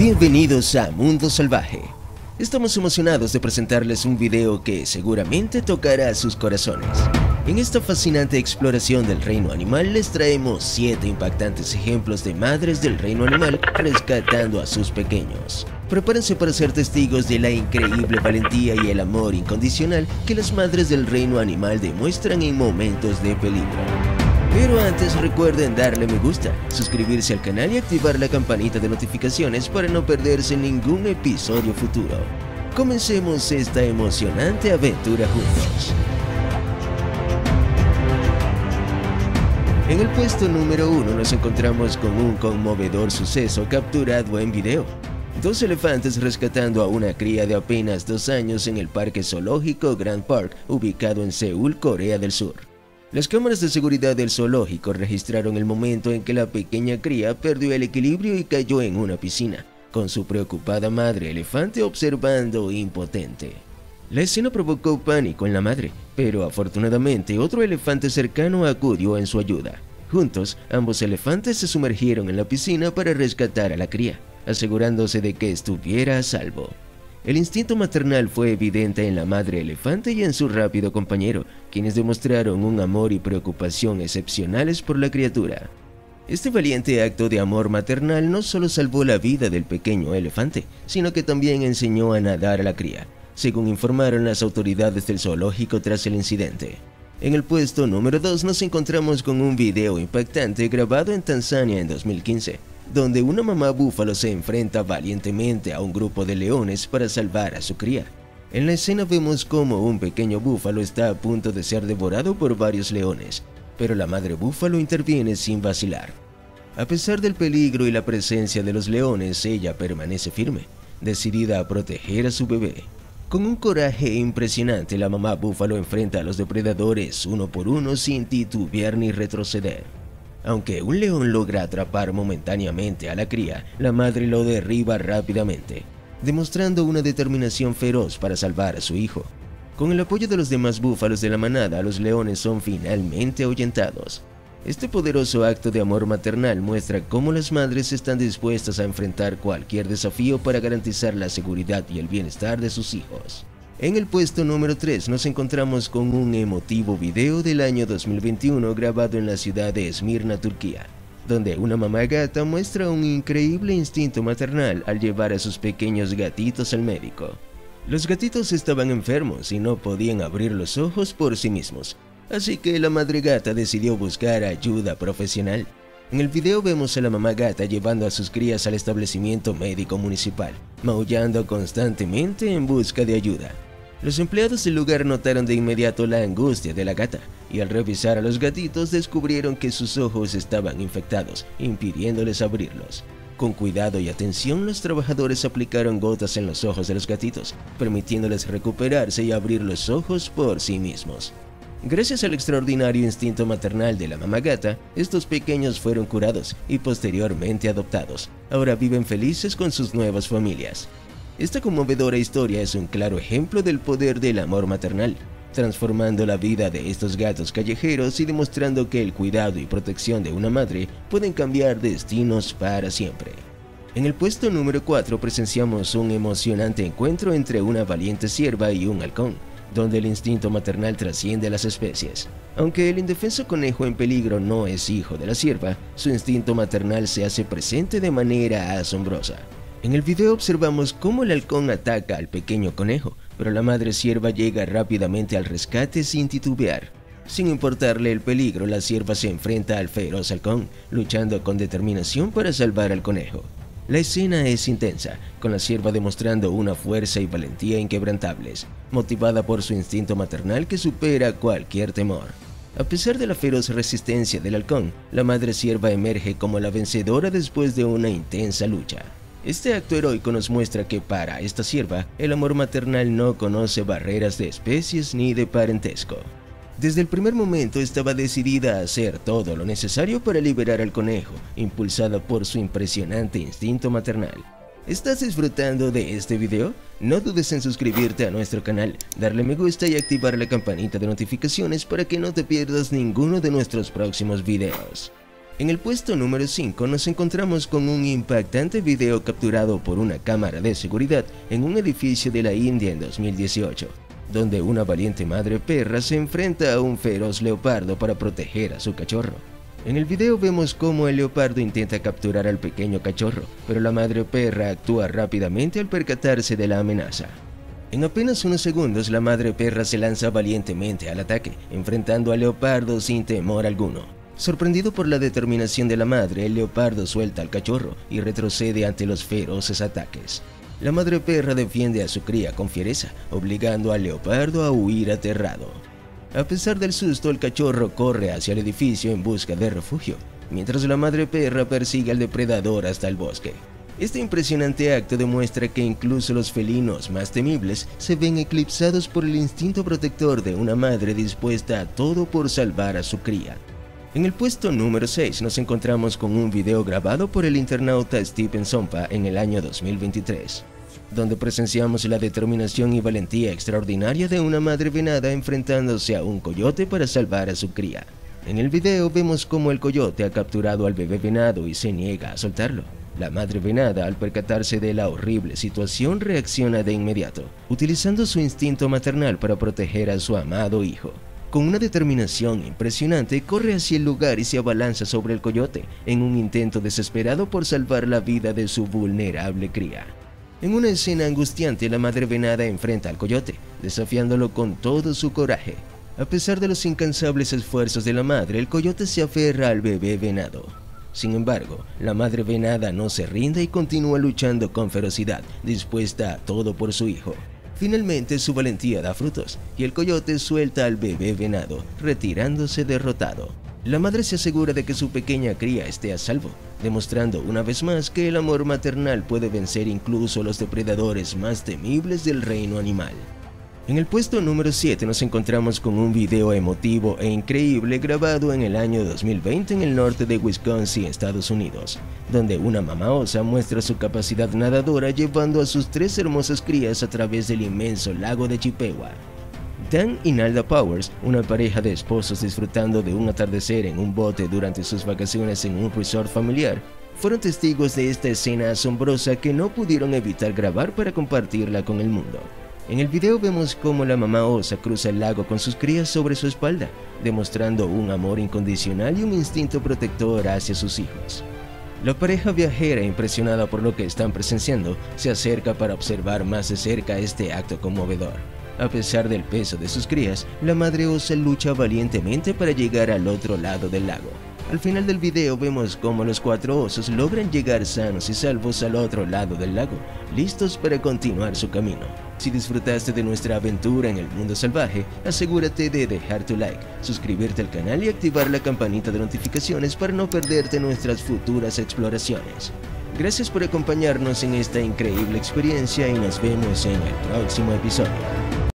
Bienvenidos a Mundo Salvaje. Estamos emocionados de presentarles un video que seguramente tocará sus corazones. En esta fascinante exploración del reino animal les traemos 7 impactantes ejemplos de madres del reino animal rescatando a sus pequeños. Prepárense para ser testigos de la increíble valentía y el amor incondicional que las madres del reino animal demuestran en momentos de peligro. Pero antes recuerden darle me gusta, suscribirse al canal y activar la campanita de notificaciones para no perderse ningún episodio futuro. Comencemos esta emocionante aventura juntos. En el puesto número 1 nos encontramos con un conmovedor suceso capturado en video. 2 elefantes rescatando a una cría de apenas 2 años en el parque zoológico Grand Park, ubicado en Seúl, Corea del Sur. Las cámaras de seguridad del zoológico registraron el momento en que la pequeña cría perdió el equilibrio y cayó en una piscina, con su preocupada madre elefante observando impotente. La escena provocó pánico en la madre, pero afortunadamente otro elefante cercano acudió en su ayuda. Juntos, ambos elefantes se sumergieron en la piscina para rescatar a la cría, asegurándose de que estuviera a salvo. El instinto maternal fue evidente en la madre elefante y en su rápido compañero, quienes demostraron un amor y preocupación excepcionales por la criatura. Este valiente acto de amor maternal no solo salvó la vida del pequeño elefante, sino que también enseñó a nadar a la cría, según informaron las autoridades del zoológico tras el incidente. En el puesto número 2 nos encontramos con un video impactante grabado en Tanzania en 2015, donde una mamá búfalo se enfrenta valientemente a un grupo de leones para salvar a su cría. En la escena vemos cómo un pequeño búfalo está a punto de ser devorado por varios leones, pero la madre búfalo interviene sin vacilar. A pesar del peligro y la presencia de los leones, ella permanece firme, decidida a proteger a su bebé. Con un coraje impresionante, la mamá búfalo enfrenta a los depredadores uno por uno sin titubear ni retroceder. Aunque un león logra atrapar momentáneamente a la cría, la madre lo derriba rápidamente, demostrando una determinación feroz para salvar a su hijo. Con el apoyo de los demás búfalos de la manada, los leones son finalmente ahuyentados. Este poderoso acto de amor maternal muestra cómo las madres están dispuestas a enfrentar cualquier desafío para garantizar la seguridad y el bienestar de sus hijos. En el puesto número 3 nos encontramos con un emotivo video del año 2021 grabado en la ciudad de Esmirna, Turquía, donde una mamá gata muestra un increíble instinto maternal al llevar a sus pequeños gatitos al médico. Los gatitos estaban enfermos y no podían abrir los ojos por sí mismos, así que la madre gata decidió buscar ayuda profesional. En el video vemos a la mamá gata llevando a sus crías al establecimiento médico municipal, maullando constantemente en busca de ayuda. Los empleados del lugar notaron de inmediato la angustia de la gata y al revisar a los gatitos descubrieron que sus ojos estaban infectados, impidiéndoles abrirlos. Con cuidado y atención, los trabajadores aplicaron gotas en los ojos de los gatitos, permitiéndoles recuperarse y abrir los ojos por sí mismos. Gracias al extraordinario instinto maternal de la mamá gata, estos pequeños fueron curados y posteriormente adoptados. Ahora viven felices con sus nuevas familias. Esta conmovedora historia es un claro ejemplo del poder del amor maternal, transformando la vida de estos gatos callejeros y demostrando que el cuidado y protección de una madre pueden cambiar destinos para siempre. En el puesto número 4 presenciamos un emocionante encuentro entre una valiente cierva y un halcón, donde el instinto maternal trasciende a las especies. Aunque el indefenso conejo en peligro no es hijo de la cierva, su instinto maternal se hace presente de manera asombrosa. En el video observamos cómo el halcón ataca al pequeño conejo, pero la madre cierva llega rápidamente al rescate sin titubear. Sin importarle el peligro, la cierva se enfrenta al feroz halcón, luchando con determinación para salvar al conejo. La escena es intensa, con la cierva demostrando una fuerza y valentía inquebrantables, motivada por su instinto maternal que supera cualquier temor. A pesar de la feroz resistencia del halcón, la madre cierva emerge como la vencedora después de una intensa lucha. Este acto heroico nos muestra que para esta cierva, el amor maternal no conoce barreras de especies ni de parentesco. Desde el primer momento estaba decidida a hacer todo lo necesario para liberar al conejo, impulsada por su impresionante instinto maternal. ¿Estás disfrutando de este video? No dudes en suscribirte a nuestro canal, darle me gusta y activar la campanita de notificaciones para que no te pierdas ninguno de nuestros próximos videos. En el puesto número 5 nos encontramos con un impactante video capturado por una cámara de seguridad en un edificio de la India en 2018, donde una valiente madre perra se enfrenta a un feroz leopardo para proteger a su cachorro. En el video vemos cómo el leopardo intenta capturar al pequeño cachorro, pero la madre perra actúa rápidamente al percatarse de la amenaza. En apenas unos segundos, la madre perra se lanza valientemente al ataque, enfrentando al leopardo sin temor alguno. Sorprendido por la determinación de la madre, el leopardo suelta al cachorro y retrocede ante los feroces ataques. La madre perra defiende a su cría con fiereza, obligando al leopardo a huir aterrado. A pesar del susto, el cachorro corre hacia el edificio en busca de refugio, mientras la madre perra persigue al depredador hasta el bosque. Este impresionante acto demuestra que incluso los felinos más temibles se ven eclipsados por el instinto protector de una madre dispuesta a todo por salvar a su cría. En el puesto número 6 nos encontramos con un video grabado por el internauta Stephen Sompa en el año 2023, donde presenciamos la determinación y valentía extraordinaria de una madre venada enfrentándose a un coyote para salvar a su cría. En el video vemos cómo el coyote ha capturado al bebé venado y se niega a soltarlo. La madre venada, al percatarse de la horrible situación, reacciona de inmediato, utilizando su instinto maternal para proteger a su amado hijo. Con una determinación impresionante, corre hacia el lugar y se abalanza sobre el coyote, en un intento desesperado por salvar la vida de su vulnerable cría. En una escena angustiante, la madre venada enfrenta al coyote, desafiándolo con todo su coraje. A pesar de los incansables esfuerzos de la madre, el coyote se aferra al bebé venado. Sin embargo, la madre venada no se rinde y continúa luchando con ferocidad, dispuesta a todo por su hijo. Finalmente, su valentía da frutos, y el coyote suelta al bebé venado, retirándose derrotado. La madre se asegura de que su pequeña cría esté a salvo, demostrando una vez más que el amor maternal puede vencer incluso a los depredadores más temibles del reino animal. En el puesto número 7 nos encontramos con un video emotivo e increíble grabado en el año 2020 en el norte de Wisconsin, Estados Unidos, donde una mamá osa muestra su capacidad nadadora llevando a sus 3 hermosas crías a través del inmenso lago de Chippewa. Dan y Nalda Powers, una pareja de esposos disfrutando de un atardecer en un bote durante sus vacaciones en un resort familiar, fueron testigos de esta escena asombrosa que no pudieron evitar grabar para compartirla con el mundo. En el video vemos cómo la mamá osa cruza el lago con sus crías sobre su espalda, demostrando un amor incondicional y un instinto protector hacia sus hijos. La pareja viajera, impresionada por lo que están presenciando, se acerca para observar más de cerca este acto conmovedor. A pesar del peso de sus crías, la madre osa lucha valientemente para llegar al otro lado del lago. Al final del video vemos cómo los 4 osos logran llegar sanos y salvos al otro lado del lago, listos para continuar su camino. Si disfrutaste de nuestra aventura en el mundo salvaje, asegúrate de dejar tu like, suscribirte al canal y activar la campanita de notificaciones para no perderte nuestras futuras exploraciones. Gracias por acompañarnos en esta increíble experiencia y nos vemos en el próximo episodio.